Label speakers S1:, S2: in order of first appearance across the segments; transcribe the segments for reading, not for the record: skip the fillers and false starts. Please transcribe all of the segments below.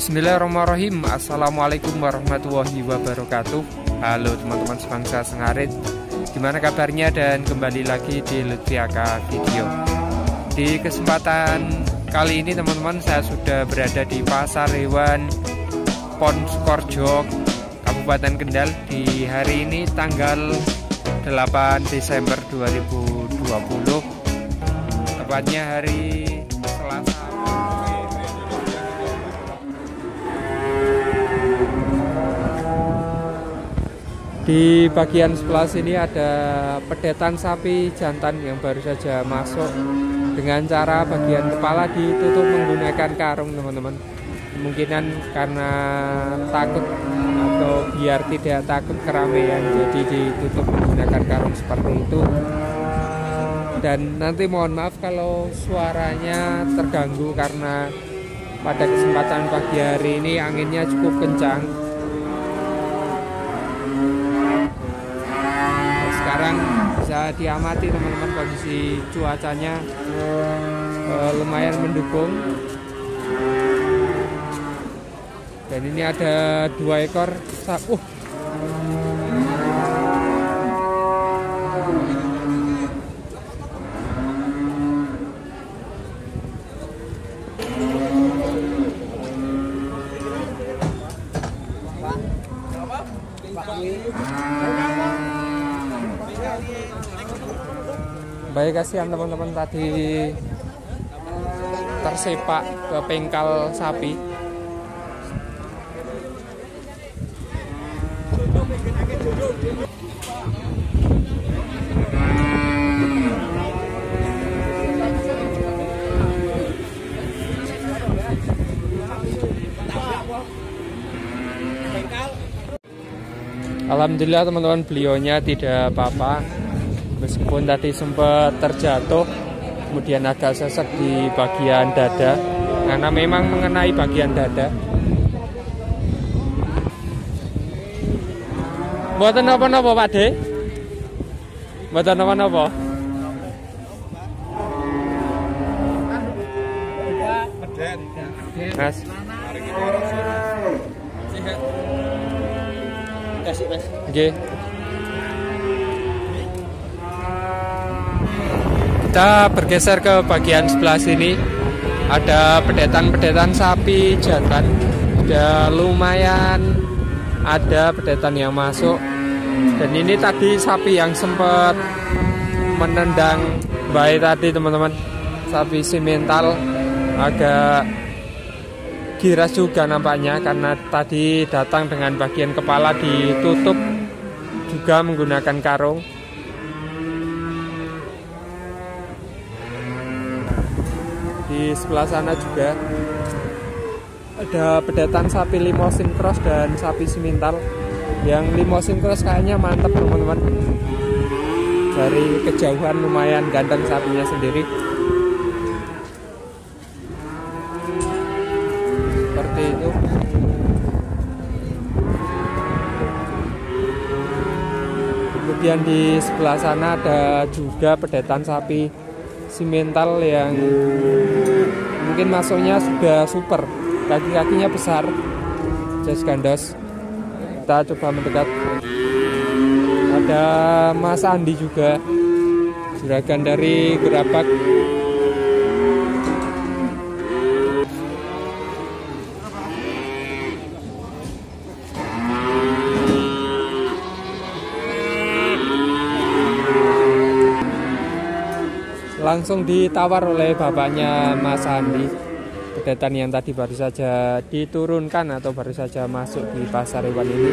S1: Bismillahirrahmanirrahim. Assalamualaikum warahmatullahi wabarakatuh. Halo teman-teman sebangsa Sengarit, gimana kabarnya? Dan kembali lagi di Lutfiaka Video. Di kesempatan kali ini teman-teman, saya sudah berada di Pasar Hewan Pon Sukorejo, Kabupaten Kendal. Di hari ini tanggal 8 Desember 2020, tepatnya hari Selasa. Di bagian sebelah sini ada pedetan sapi jantan yang baru saja masuk dengan cara bagian kepala ditutup menggunakan karung, teman-teman. Kemungkinan karena takut atau biar tidak takut keramaian, jadi ditutup menggunakan karung seperti itu. Dan nanti mohon maaf kalau suaranya terganggu karena pada kesempatan pagi hari ini anginnya cukup kencang. Sekarang bisa diamati teman-teman, kondisi cuacanya lumayan mendukung. Dan ini ada 2 ekor sapi. Baik, kasihan teman-teman, tadi tersepak ke pengkal sapi. Alhamdulillah teman-teman, beliaunya tidak apa-apa. Meskipun tadi sempat terjatuh, kemudian agak sesek di bagian dada, karena memang mengenai bagian dada. Mboten napa-napa Pak De? Mboten napa-napa? Mas. Nggih. Kita bergeser ke bagian sebelah sini. Ada pedetan-pedetan sapi jantan. Udah lumayan ada pedetan yang masuk. Dan ini tadi sapi yang sempat menendang bayi tadi, teman-teman. Sapi simental agak giras juga nampaknya, karena tadi datang dengan bagian kepala ditutup juga menggunakan karung. Di sebelah sana juga ada pedetan sapi Limousin Cross dan sapi simental. Yang Limousin Cross kayaknya mantap, teman-teman. Dari kejauhan lumayan ganteng sapinya sendiri. Seperti itu. Kemudian di sebelah sana ada juga pedetan sapi simental yang mungkin masuknya sudah super, kaki-kakinya besar, jas gandos. Kita coba mendekat. Ada Mas Andi juga, juragan dari Gerabak. Langsung ditawar oleh bapaknya Mas Andi, pedetan yang tadi baru saja diturunkan atau baru saja masuk di pasar hewan ini.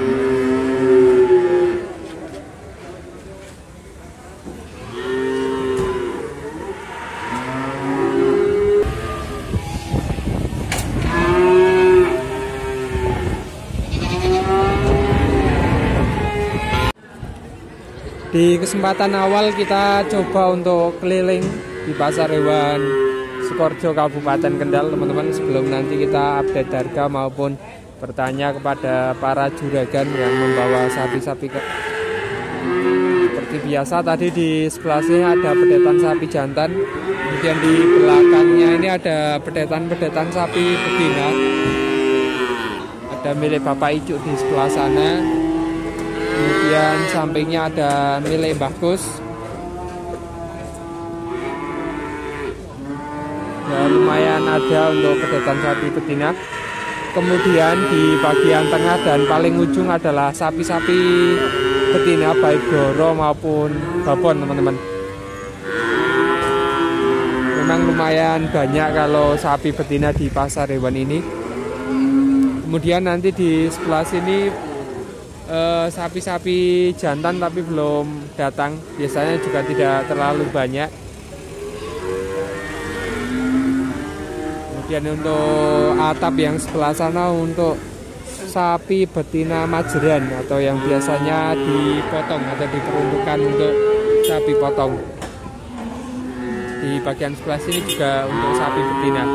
S1: Di kesempatan awal kita coba untuk keliling di Pasar Hewan Sukorejo Kabupaten Kendal, teman-teman, sebelum nanti kita update harga maupun bertanya kepada para juragan yang membawa sapi-sapi. Seperti biasa tadi di sebelah sini ada pedetan sapi jantan, kemudian di belakangnya ini ada pedetan-pedetan sapi betina. ada milik Bapak Icuk di sebelah sana. Kemudian sampingnya ada milik Mbah Kus. Ya, lumayan ada untuk pedetan sapi betina. Kemudian di bagian tengah dan paling ujung adalah sapi-sapi betina baik doro maupun babon, teman-teman. Memang lumayan banyak kalau sapi betina di pasar hewan ini. Kemudian nanti di sebelah sini sapi-sapi jantan tapi belum datang. Biasanya juga tidak terlalu banyak. Kemudian untuk atap yang sebelah sana untuk sapi betina majeran atau yang biasanya dipotong atau diperuntukkan untuk sapi potong. Di bagian sebelah sini juga untuk sapi betina.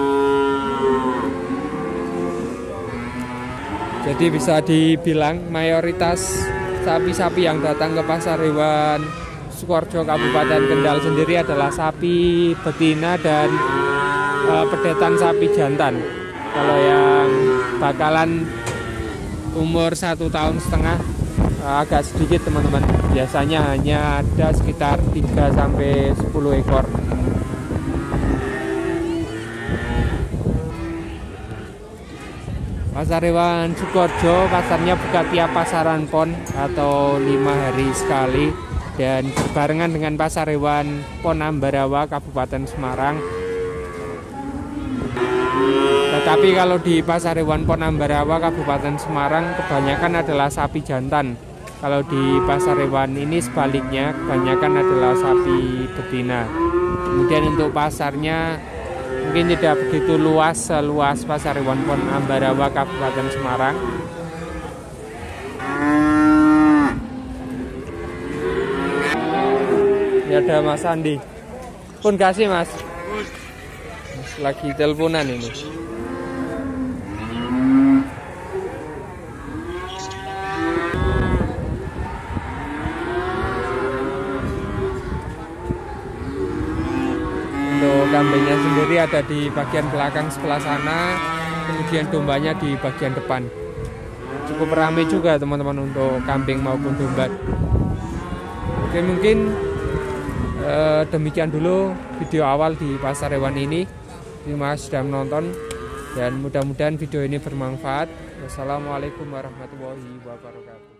S1: Jadi bisa dibilang mayoritas sapi-sapi yang datang ke pasar hewan Sukoharjo Kabupaten Kendal sendiri adalah sapi betina dan pedetan sapi jantan. Kalau yang bakalan umur 1,5 tahun agak sedikit, teman-teman. Biasanya hanya ada sekitar 3-10 ekor. Pasar hewan Sukoharjo pasarnya buka tiap pasaran PON atau 5 hari sekali dan berbarengan dengan pasar hewan PON Ambarawa Kabupaten Semarang. Tetapi kalau di pasar hewan PON Ambarawa Kabupaten Semarang kebanyakan adalah sapi jantan. Kalau di pasar hewan ini sebaliknya kebanyakan adalah sapi betina. Kemudian untuk pasarnya mungkin tidak begitu seluas pasar hewan PON Ambarawa Kabupaten Semarang. Ini ada Mas Andi. Pun kasih Mas. Lagi teleponan ini. Untuk kambingnya sendiri ada di bagian belakang sebelah sana, kemudian dombanya di bagian depan. Cukup ramai juga teman-teman untuk kambing maupun domba. Oke, mungkin demikian dulu video awal di pasar hewan ini. Terima kasih sudah menonton dan mudah-mudahan video ini bermanfaat. Wassalamualaikum warahmatullahi wabarakatuh.